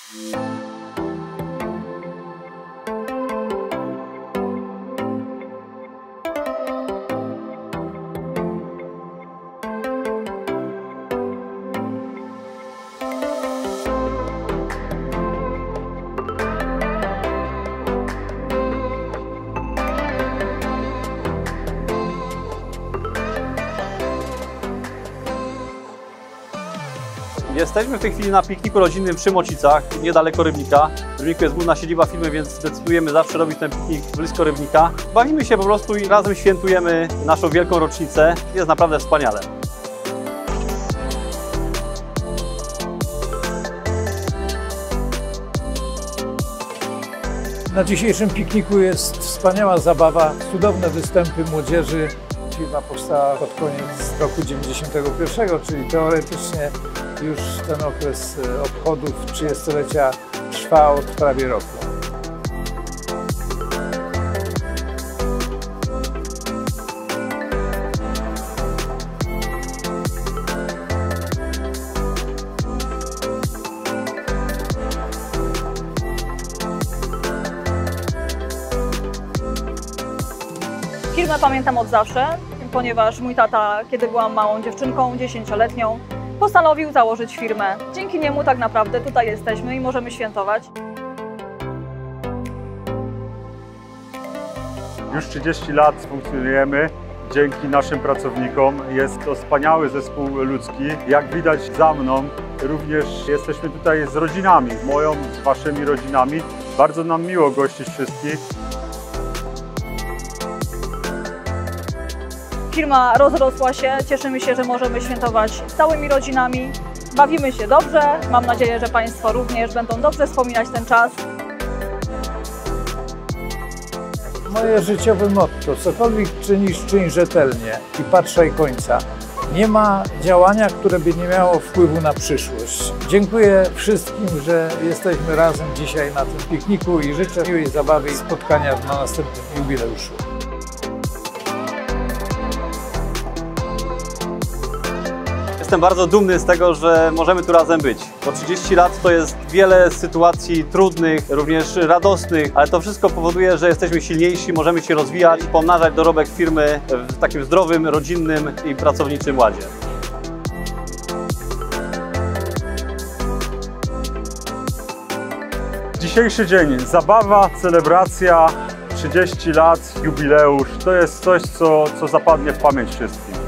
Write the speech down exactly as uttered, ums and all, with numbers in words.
Jesteśmy w tej chwili na pikniku rodzinnym przy Mocicach, niedaleko Rybnika. W Rybniku jest główna siedziba firmy, więc decydujemy zawsze robić ten piknik blisko Rybnika. Bawimy się po prostu i razem świętujemy naszą wielką rocznicę. Jest naprawdę wspaniale. Na dzisiejszym pikniku jest wspaniała zabawa, cudowne występy młodzieży. Firma powstała pod koniec roku dziewięćdziesiątego pierwszego, czyli teoretycznie już ten okres obchodów trzydziestolecia trwa od prawie roku. Firmę pamiętam od zawsze, ponieważ mój tata, kiedy byłam małą dziewczynką, dziesięcioletnią, postanowił założyć firmę. Dzięki niemu tak naprawdę tutaj jesteśmy i możemy świętować. Już trzydzieści lat funkcjonujemy dzięki naszym pracownikom. Jest to wspaniały zespół ludzki. Jak widać za mną, również jesteśmy tutaj z rodzinami, z moją, z waszymi rodzinami. Bardzo nam miło gościć wszystkich. Firma rozrosła się, cieszymy się, że możemy świętować z całymi rodzinami. Bawimy się dobrze, mam nadzieję, że Państwo również będą dobrze wspominać ten czas. Moje życiowe motto: cokolwiek czynisz, czyń rzetelnie i patrzaj końca. Nie ma działania, które by nie miało wpływu na przyszłość. Dziękuję wszystkim, że jesteśmy razem dzisiaj na tym pikniku i życzę miłej zabawy i spotkania na następnym jubileuszu. Jestem bardzo dumny z tego, że możemy tu razem być. Bo trzydzieści lat to jest wiele sytuacji trudnych, również radosnych, ale to wszystko powoduje, że jesteśmy silniejsi, możemy się rozwijać i pomnażać dorobek firmy w takim zdrowym, rodzinnym i pracowniczym ładzie. Dzisiejszy dzień, zabawa, celebracja, trzydzieści lat, jubileusz, to jest coś, co, co zapadnie w pamięć wszystkim.